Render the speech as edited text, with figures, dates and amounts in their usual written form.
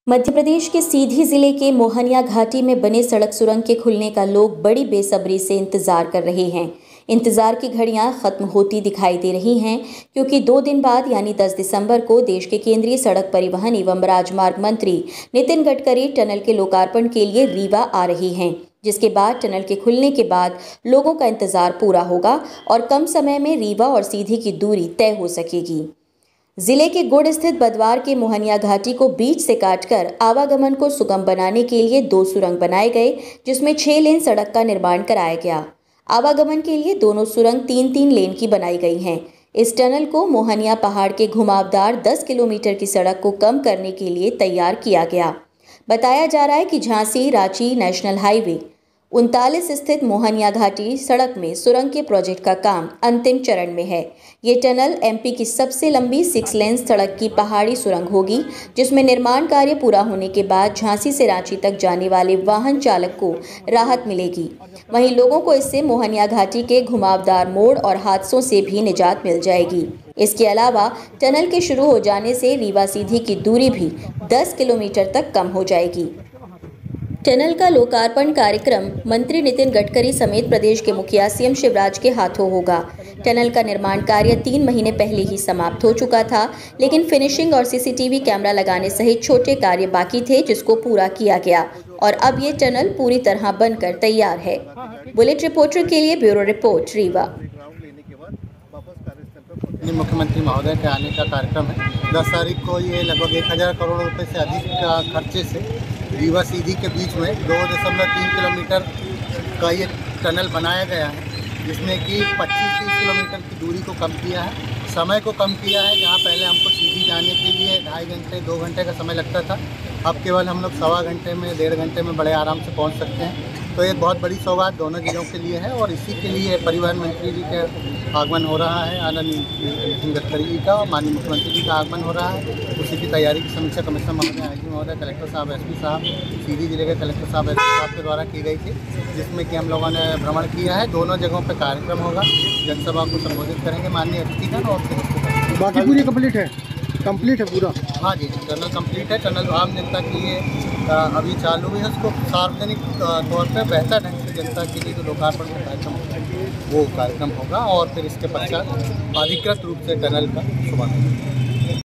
मध्य प्रदेश के सीधी जिले के मोहनिया घाटी में बने सड़क सुरंग के खुलने का लोग बड़ी बेसब्री से इंतजार कर रहे हैं। इंतजार की घड़ियां खत्म होती दिखाई दे रही हैं क्योंकि 2 दिन बाद यानी 10 दिसंबर को देश के केंद्रीय सड़क परिवहन एवं राजमार्ग मंत्री नितिन गडकरी टनल के लोकार्पण के लिए रीवा आ रहे हैं, जिसके बाद टनल के खुलने के बाद लोगों का इंतजार पूरा होगा और कम समय में रीवा और सीधी की दूरी तय हो सकेगी। जिले के गुड़ स्थित बदवार के मोहनिया घाटी को बीच से काटकर आवागमन को सुगम बनाने के लिए 2 सुरंग बनाए गए, जिसमें 6 लेन सड़क का निर्माण कराया गया। आवागमन के लिए दोनों सुरंग 3-3 लेन की बनाई गई हैं। इस टनल को मोहनिया पहाड़ के घुमावदार 10 किलोमीटर की सड़क को कम करने के लिए तैयार किया गया। बताया जा रहा है कि झांसी रांची नेशनल हाईवे 39 स्थित मोहनिया घाटी सड़क में सुरंग के प्रोजेक्ट का काम अंतिम चरण में है। ये टनल एमपी की सबसे लंबी 6 लेन सड़क की पहाड़ी सुरंग होगी, जिसमें निर्माण कार्य पूरा होने के बाद झांसी से रांची तक जाने वाले वाहन चालक को राहत मिलेगी। वहीं लोगों को इससे मोहनिया घाटी के घुमावदार मोड़ और हादसों से भी निजात मिल जाएगी। इसके अलावा टनल के शुरू हो जाने से रीवा सीधी की दूरी भी 10 किलोमीटर तक कम हो जाएगी। टनल का लोकार्पण कार्यक्रम मंत्री नितिन गडकरी समेत प्रदेश के मुखिया सीएम शिवराज के हाथों होगा। टनल का निर्माण कार्य 3 महीने पहले ही समाप्त हो चुका था, लेकिन फिनिशिंग और सीसीटीवी कैमरा लगाने सहित छोटे कार्य बाकी थे, जिसको पूरा किया गया और अब ये टनल पूरी तरह बनकर तैयार है। बुलेट रिपोर्टर के लिए ब्यूरो रिपोर्ट रीवा। मुख्यमंत्री महोदय के आने का कार्यक्रम है। 10 तारीख को ये लगभग 1000 करोड़ रुपए से अधिक का खर्चे से रीवा सीधी के बीच में 2.3 किलोमीटर का ये टनल बनाया गया है, जिसमें कि 25-30 किलोमीटर की दूरी को कम किया है, समय को कम किया है। जहाँ पहले हमको सीधी जाने के लिए 2.5 घंटे 2 घंटे का समय लगता था, अब केवल हम लोग 1.25 घंटे में 1.5 घंटे में बड़े आराम से पहुँच सकते हैं। तो ये बहुत बड़ी सौगात दोनों जिलों के लिए है और इसी के लिए परिवहन मंत्री जी का आगमन हो रहा है, आदरणीय नितिन गडकरी जी का और माननीय मुख्यमंत्री जी का आगमन हो रहा है। उसी की तैयारी की समीक्षा कमिश्नर महोदय, आईजी महोदय, कलेक्टर साहब, एसपी साहब, सीधी जिले के कलेक्टर साहब, एसपी साहब के द्वारा की गई थी, जिसमें कि हम लोगों ने भ्रमण किया है। दोनों जगहों पर कार्यक्रम होगा, जनसभा को संबोधित करेंगे माननीय अतिथिगण और फिर बाकी पूरी कंप्लीट है पूरा। हाँ जी, टनल कंप्लीट है। टनल आम जनता के लिए अभी चालू है। उसको सार्वजनिक तौर पर बेहतर ढंग से जनता के लिए जो लोकार्पण का कार्यक्रम होगा वो कार्यक्रम होगा और फिर इसके पश्चात अधिकृत रूप से टनल का शुभारंभ होगा।